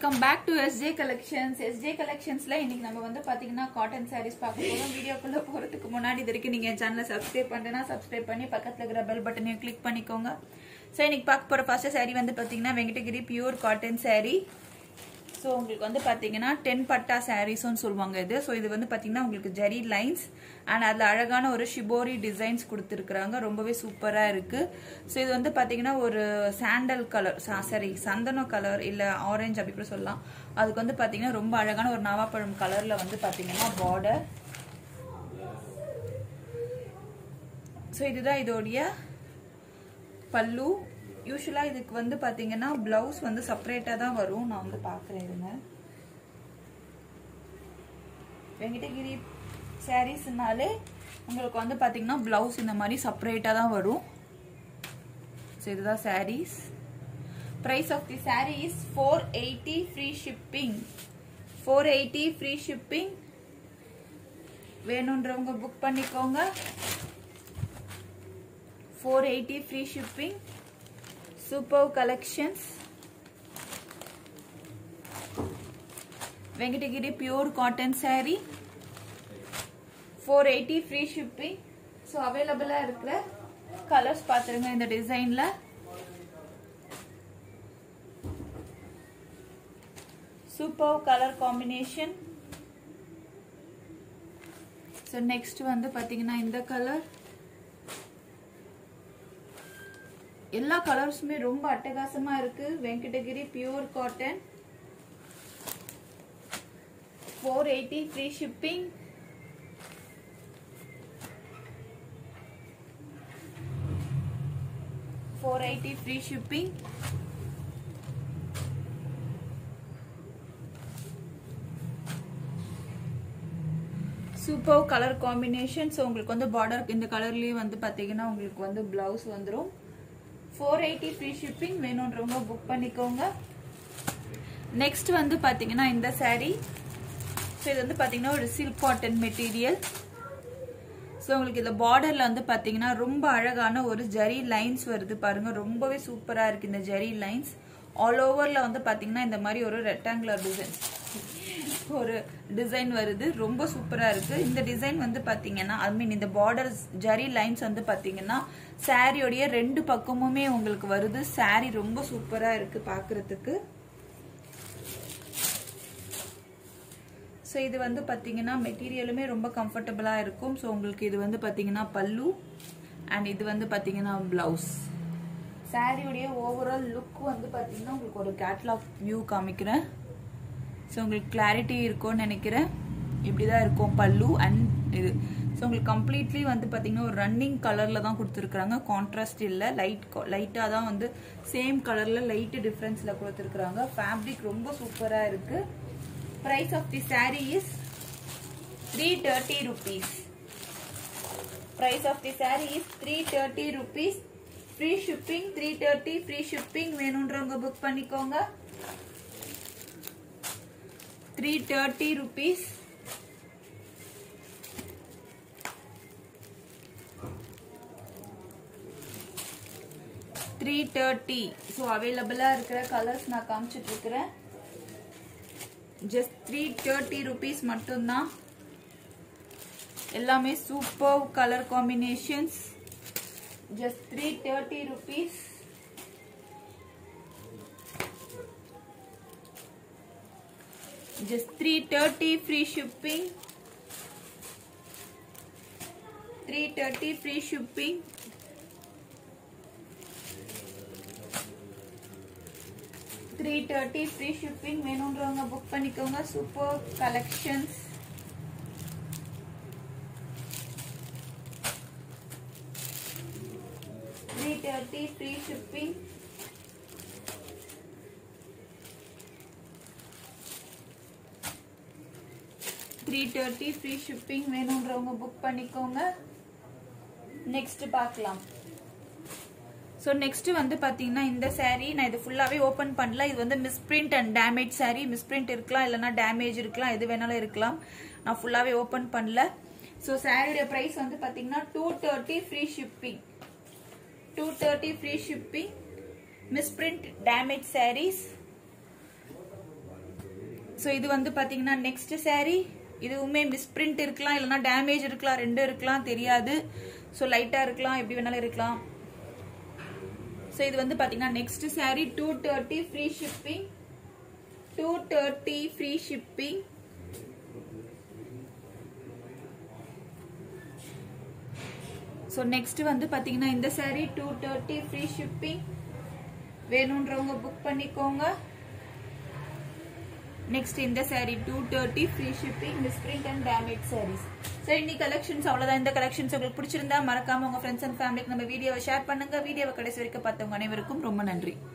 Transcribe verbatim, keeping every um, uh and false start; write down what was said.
welcome back to S J Collections. S J Collections la இன்னைக்கு நம்ம வந்து பாத்தீங்கன்னா cotton sarees பார்க்க போறோம். வீடியோக்குள்ள போறதுக்கு முன்னாடி இதுக்கு நீங்க சேனலை subscribe பண்ணலனா subscribe பண்ணி பக்கத்துல இருக்கிற bell பட்டனையும் click பண்ணிக்கோங்க. சோ இன்னைக்கு பார்க்க போற first saree வந்து பாத்தீங்கன்னா Venkatagiri pure cotton saree. So உங்களுக்கு வந்து பாத்தீங்கன்னா ten patta sarees னு சொல்வாங்க இது. சோ இது வந்து பாத்தீங்கன்னா உங்களுக்கு ஜரி lines and அதுல அழகான ஒரு shibori designs கொடுத்திருக்காங்க. ரொம்பவே சூப்பரா இருக்கு. சோ இது வந்து பாத்தீங்கன்னா ஒரு சாண்டல் கலர் சாரி சந்தன கலர் இல்ல ஆரஞ்சு அப்படி கூட சொல்லலாம். அதுக்கு வந்து பாத்தீங்கன்னா ரொம்ப அழகான ஒரு நவாப்பழம் கலர்ல வந்து பாத்தீங்கன்னா border. சோ இதுதான் இதோடைய பல்லு. யூசுவலா இதுக்கு வந்து பாத்தீங்கன்னா blouse வந்து செப்பரேட்டா தான் வரும். நான் வந்து பார்க்கறேன் இருங்க. Venkatagiri sareesனாலே உங்களுக்கு வந்து பாத்தீங்கன்னா blouse இந்த மாதிரி செப்பரேட்டா தான் வரும். சோ இதுதான் sarees. Price of the saree is four eighty free shipping. four eighty free shipping. வேணும்ன்றவங்க புக் பண்ணிக்கோங்க. four eighty free shipping. Super collections. Venkatagiri pure cotton saree. four eighty free shipping. So available ah irukra colors paathirunga indha design la. Super color combination. So next vandu pathina indha color. எல்லா கலர்ஸ்மே ரொம்ப அட்டகாசமா இருக்கு. Venkatagiri pure cotton. four eighty free shipping. four eighty free shipping. Super color combination. So உங்களுக்கு வந்து border இந்த கலர்லயே வந்து பாத்தீங்கன்னா உங்களுக்கு வந்து blouse வந்துரும். four eighty free shipping. வேணும்ன்றவங்க புக் பண்ணிக்கோங்க. நெக்ஸ்ட் வந்து பாத்தீங்கன்னா இந்த saree. சோ இது வந்து பாத்தீங்கன்னா ஒரு silk cotton material. சோ உங்களுக்கு இந்த borderல வந்து பாத்தீங்கன்னா ரொம்ப அழகான ஒரு ஜரி லைன்ஸ் வருது பாருங்க. ரொம்பவே சூப்பரா இருக்கு இந்த ஜரி லைன்ஸ். ஆல் ஓவர்ல வந்து பாத்தீங்கன்னா இந்த மாதிரி ஒரு ரெக்டாங்குலர் டிசைன் ஒரு டிசைன் வருது. ரொம்ப சூப்பரா இருக்கு. இந்த டிசைன் வந்து பாத்தீங்கன்னா ஐ மீன் இந்த border ஜரி லைன்ஸ் வந்து பாத்தீங்கன்னா சாரியோட ரெண்டு பக்கமுமே உங்களுக்கு வருது. சாரி ரொம்ப சூப்பரா இருக்கு பார்க்கிறதுக்கு. சோ இது வந்து பாத்தீங்கன்னா மெட்டீரியலுமே ரொம்ப கம்ஃபர்ட்டபிளா இருக்கும். சோ உங்களுக்கு இது வந்து பாத்தீங்கன்னா பல்லு and இது வந்து பாத்தீங்கன்னா blouse. சாரியோட ஓவரால் லுக் வந்து பாத்தீங்கன்னா உங்களுக்கு ஒரு கேட்டலாக் வியூ காமிக்கிறேன். சோ உங்களுக்கு கிளாரிட்டி இருக்கும்னு நினைக்கிறேன். இப்படி தான் இருக்கும் பல்லு and இது. சோ உங்களுக்கு கம்ப்ளீட்லி வந்து பாத்தீங்கன்னா ஒரு ரன்னிங் கலர்ல தான் கொடுத்திருக்காங்க. கான்ட்ராஸ்ட் இல்ல, லைட் லைட்டா தான் வந்து சேம் கலர்ல லைட் டிஃபரன்ஸ்ல கொடுத்திருக்காங்க. ஃபேப்ரிக் ரொம்ப சூப்பரா இருக்கு. Price of the saree is three thirty rupees. Price of the saree is three thirty rupees. Free shipping three thirty free shipping. வேணும்ன்றவங்க புக் பண்ணிக்கோங்க. three thirty rupees. three thirty. So available ah irukra colors na kaamichittu irukken. Just three thirty rupees mattum da. Ellame super color combinations. Just three thirty rupees. Just three thirty free shipping. three thirty free shipping. three thirty free shipping. வேணும்ன்றவங்க book பண்ணிக்கோங்க. Super collections. three thirty free shipping. three thirty free shipping. வேணும்ன்றவங்க book பண்ணிக்கோங்க. Next பார்க்கலாம். So next வந்து பாத்தீங்கன்னா இந்த saree நான் இது ஃபுல்லாவே ஓபன் பண்ணல. இது வந்து misprint and damage saree. misprint இருக்கலாம் இல்லனா damage இருக்கலாம், எது வேணாலும் இருக்கலாம். நான் ஃபுல்லாவே ஓபன் பண்ணல. சோ சாரியோட பிரைஸ் வந்து பாத்தீங்கன்னா two thirty free shipping. two thirty free shipping. Misprint damage sarees. So இது வந்து பாத்தீங்கன்னா நெக்ஸ்ட் saree. இதுவுமே மிஸ்பிரிண்ட் இருக்கலாம், இல்லைன்னா டேமேஜ் இருக்கலாம், ரெண்டும் இருக்கலாம், தெரியாது. ஸோ லைட்டா இருக்கலாம், எப்படி வேணாலும் இருக்கலாம். ஸோ இது வந்து பாத்தீங்கன்னா next saree two thirty free shipping. Two thirty free shipping. So next வந்து பாத்தீங்கன்னா இந்த saree two thirty free shipping. வேணும்ன்றவங்க புக் பண்ணிக்கோங்க. நெக்ஸ்ட் இந்த saree two thirty free shipping, misprint and damage sarees. சரி, இன்னைக்கு கலெக்ஷன்ஸ் அவ்வளவுதான். இந்த கலெக்ஷன்ஸ் உங்களுக்கு பிடிச்சிருந்தா மறக்காம உங்க ஃப்ரெண்ட்ஸ் அண்ட் ஃபேமிலிக்கு நம்ம வீடியோவை ஷேர் பண்ணுங்க. வீடியோவை கடைசி வரைக்கும் பார்த்தவங்க அனைவருக்கும் ரொம்ப நன்றி.